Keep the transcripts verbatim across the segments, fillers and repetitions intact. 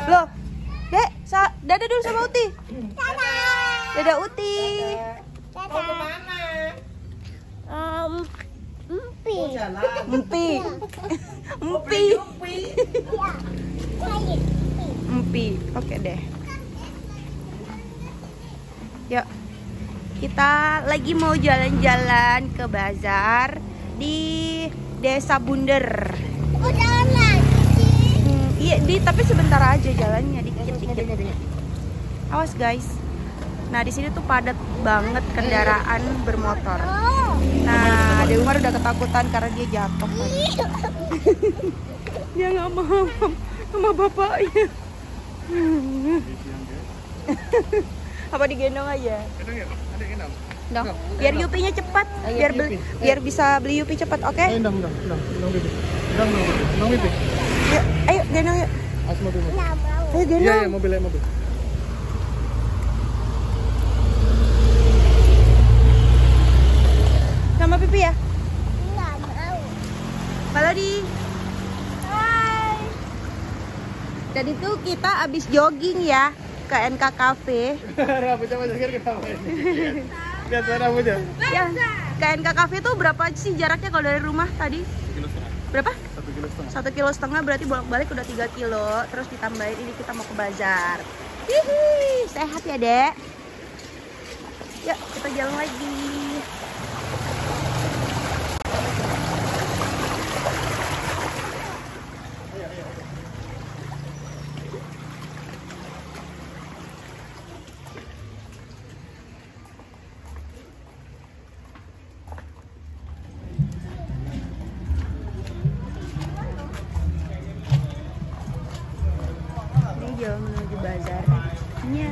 Loh, Dek, sa dadah dulu sama Uti. Dadah. Dadah Uti. Dadah. Mau kemana? Um, Mpi. Mpi. Mpi. Mpi. Oke deh. Yuk. Kita lagi mau jalan-jalan ke bazar di Desa Bunder. Oh, jalan lagi. Hmm, iya, di tapi sebentar aja jalannya, dikit-dikit. Awas guys. Nah, di sini tuh padat banget kendaraan bermotor. Nah, Dewi Umar udah ketakutan karena dia jatuh. Dia nggak mau sama bapaknya. Apa digendong aja? Dong. Biar Yupinya cepat, biar beli, biar bisa beli Yupi cepat, oke? Ayo, dong, dong, dong, dong, Bibi. Dong, dong, dong, Bibi. Yuk, ayo gendong yuk. As mobil. Ayo gendong. Iya, iya, mobil, ya, mobil. Sama Pipi ya? Nggak mau. Baladi. Hai. Dan itu kita abis jogging ya ke N K Cafe. Rambutnya Mas Zakir kenapa ini? Lihat rambutnya. Ya, ke N K Cafe tuh berapa sih jaraknya kalau dari rumah tadi? Satu kilo setengah. Berapa? Satu kilo setengah. Satu kilo setengah berarti bolak-balik udah tiga kilo. Terus ditambahin ini kita mau ke bazar. Hihi, sehat ya dek. Yuk kita jalan lagi. Jalan menuju bazarnya.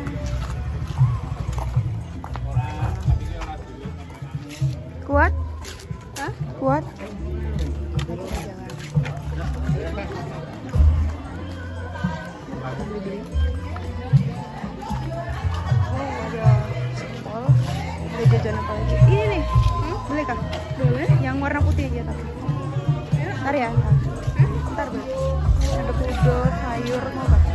Kuat? Hah? Kuat? Oh, ada jempol. Ada jajan apa lagi? Ini nih. Hmm? Boleh kah? Boleh. Yang warna putih aja tapi. Ntar ya. Ntar boleh. Ada kudut, sayur, mau kah?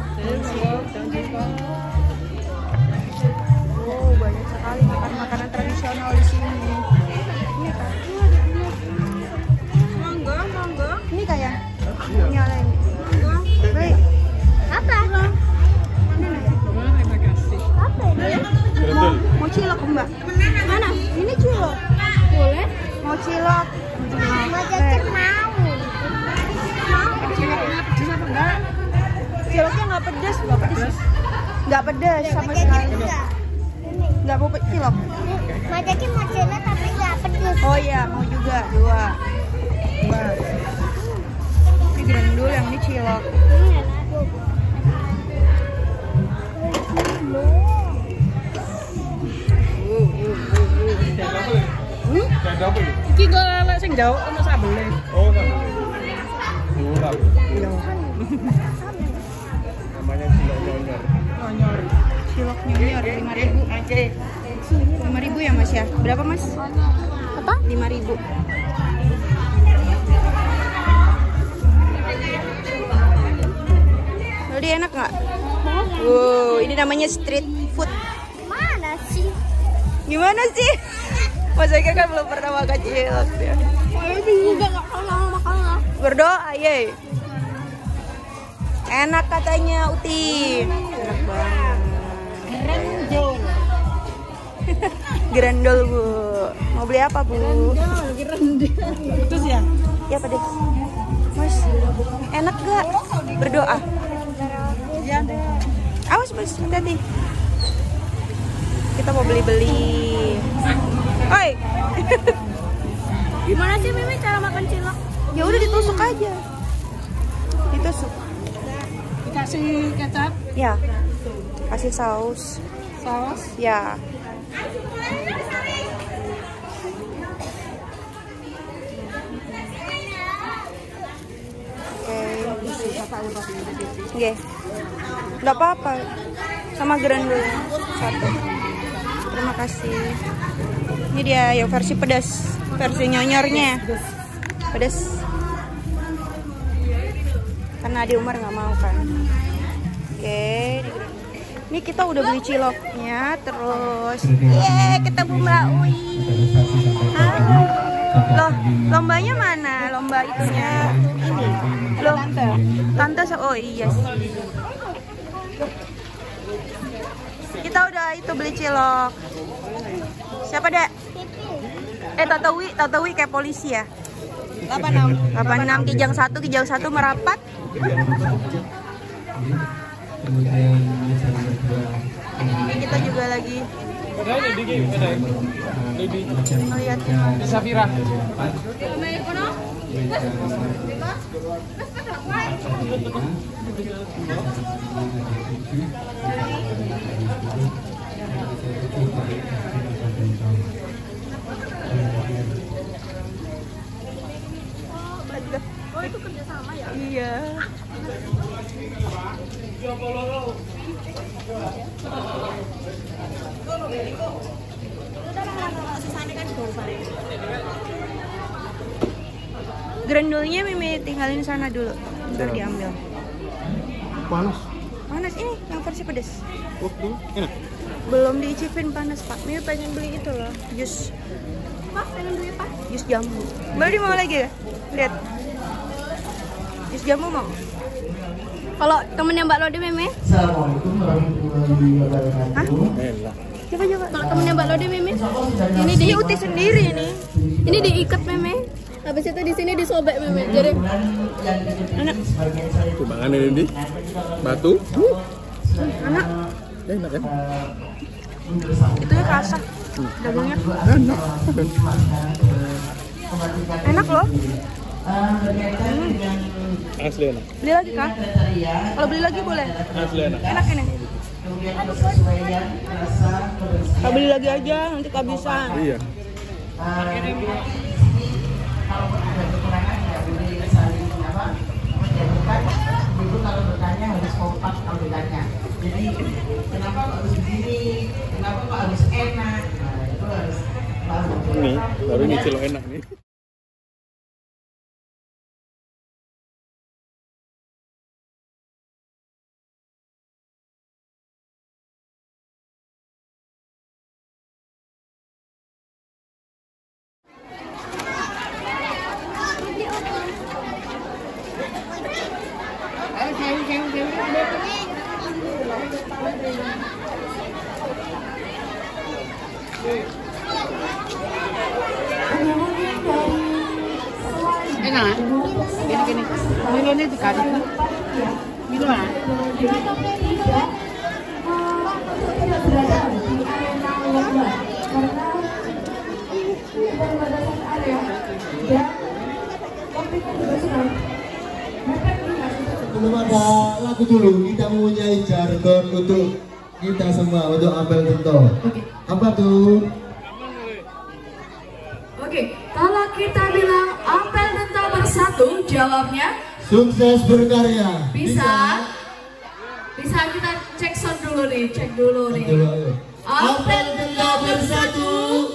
Oh, banyak sekali makanan-makanan tradisional di sini. Ini kah? Mangga, mangga. Ini kah ya? Ini oleh ini. Beli. Apa? Ini nih. Apa ini? Mau, mau cilok Mbak? Mana? Ini cilok. Boleh? Mau cilok. Mau jajan mau. Ciloknya nggak pedes, nggak pedes. Nggak pedes sama sekali. Nggak mau pe- cilok. Mau jajan mau jajan tapi nggak pedes. Oh iya, mau juga dua. Dua. Ini grendul, yang ini cilok. Hmm? Ada apa ya? Iki kok lek sing jauh ono sambele. Oh, sambel. Urap. Iya. Namanya cilok nyonyor. Nonyor. Cilok nyonyor lima ribu. Lima ribu ya Mas ya? Berapa Mas? Apa? Lima ribu. Jadi enak nggak? Wow, ini namanya street food. Mana sih? Gimana sih? Mas Eka kan belum pernah makan cilok dia. Enggak nggak pernah makan lah. Berdoa ye. Enak katanya Uti. Enak banget. Grendol. Grendol Bu. Mau beli apa Bu? Grendol. Terus ya? Ya pedes. Mas, enak gak? Berdoa. Iya deh. Awas Mas, hati-hati. Kita mau beli-beli. Oi. Gimana sih Mimi cara makan cilok? Ya udah ditusuk aja. Ditusuk. Dikasih kecap, Ya. Kasih saus. saus. Ya. Oke. Oke. Enggak apa-apa. Sama grendul satu. Terima kasih. Ini dia yang versi pedas, versi nyonyornya. Pedas. Karena di Umar nggak mau kan. Ini kita udah beli ciloknya, terus yeay ketemu Mbak Ui. Hai. Loh, lombanya mana? Lomba itunya ini. Loh, tante. Tante, oh iya sih. Kita udah itu beli cilok. Siapa, Dek? Eh, Tante Wi, Tante Wi kayak polisi ya. delapan enam. delapan enam Kijang satu, Kijang satu merapat. Ini kita juga lagi melihat Safira. Oh itu kerjasama ya? Iya. Grendulnya Mimi tinggalin sana dulu, ntar diambil. Panas. Panas ini yang versi pedas. Oh, enak. Belum diicipin panas Pak. Mimi pengen beli itu loh, jus. Pak, pengen beli apa? Jus jambu. Baru mau lagi ya? Lihat. Jus jambu mau? Kalau temennya Mbak Lode Meme? Assalamualaikum warahmatullahi wabarakatuh. Enak. Coba coba. Kalau temennya Mbak Lode Meme? Ini di uti sendiri nih. Ini diikat Meme. Habis itu di sini disobek Meme. Jadi Enak. Coba kan ini di batu. Enak. Enak kan? Itu ya kerasa. Dagingnya. Enak. Enak loh. Asli enak. Beli lagi Kak? Kalau beli lagi boleh. Asli enak. Enak ini. Kalau beli lagi aja nanti kehabisan. Iya. Itu kalau bertanya harus kompak ambilannya. Jadi kenapa kok harus begini? Kenapa kok harus enak? Nah itu harus baru. Ini baru ini cilok enak nih. Enak. Gini-gini. Milonnya dikasih. Milon. Belum ada lagu dulu, kita mempunyai jargon untuk kita semua untuk apel tento. Apa tuh? Oke, kalau kita bilang apel tento bersatu, jawabnya Sukses berkarya. bisa. Bisa kita cek sound dulu nih, cek dulu nih. Dulu, ayo. Apel tento bersatu,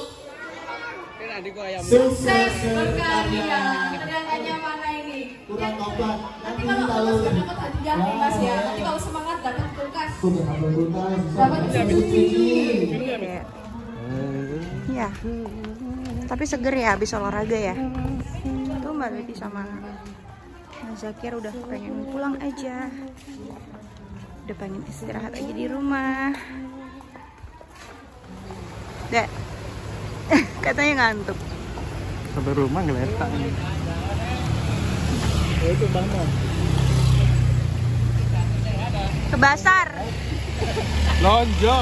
sukses berkarya. Teriakannya mana ini? Kurang obat. Nanti kalau kalau dapat hadiah nih Mas ya. Nanti kalau semangat dapat kulkas. Udah ambil kulkas. Dapat cuci. Iya. Tapi seger ya habis olahraga ya. Tuh Mbak Leti sama Mas Zakir udah pengen pulang aja. Udah pengen istirahat aja di rumah. Dek. Katanya ngantuk. Sampai rumah ngeletak nih. Oh, itu Bang Mo. Ke pasar. Lonjo.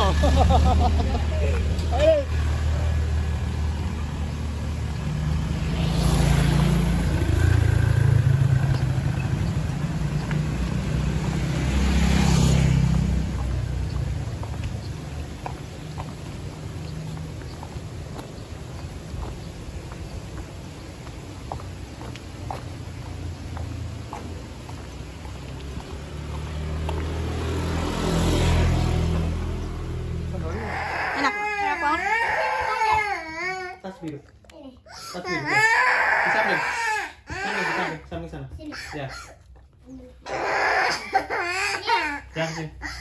Enak. Enak banget. Tas biru. Tas biru. Di samping. Samping, di samping, samping sana. Ya. Jangan sih.